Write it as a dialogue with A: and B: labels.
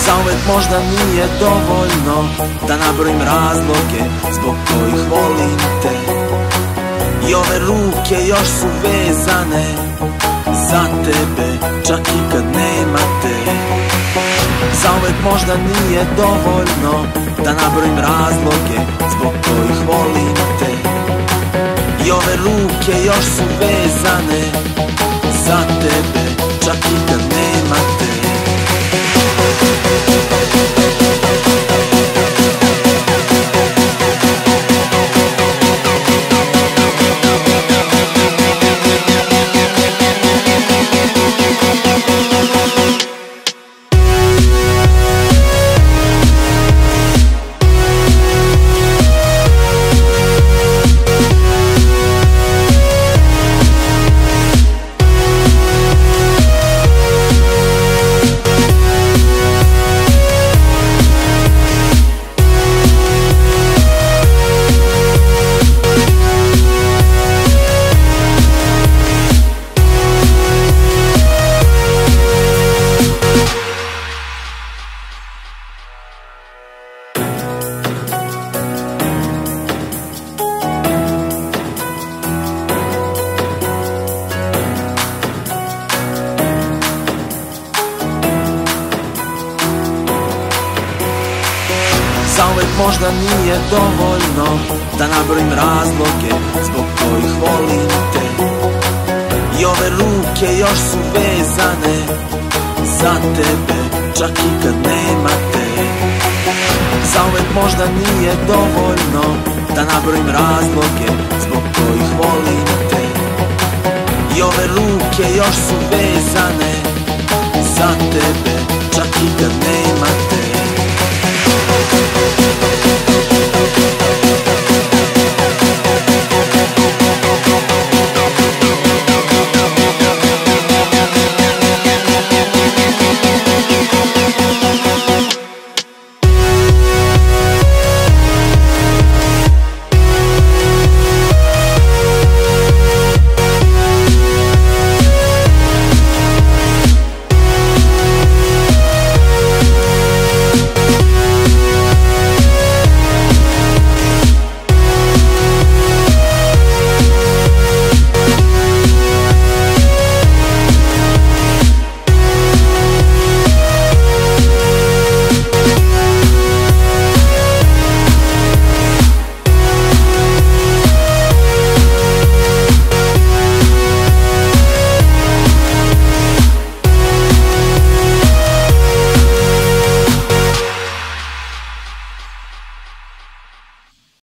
A: Zauvek možda nije dovoljno da nabrojim razloge zbog kojih volim te. I ove ruke još su vezane za tebe, čak i kad nema te. Zauvek možda nije dovoljno da nabrojim razloge zbog kojih volim te. I ove ruke još su vezane za tebe, čak i kad nema te. Zauvek možda nije dovoljno da nabrojim razloge zbog kojih volim te. I ove ruke još su vezane za tebe, čak i kad nema te. Zauvek možda nije dovoljno da nabrojim razloge zbog kojih volim te. I ove ruke još su vezane za tebe, čak i kad nema te.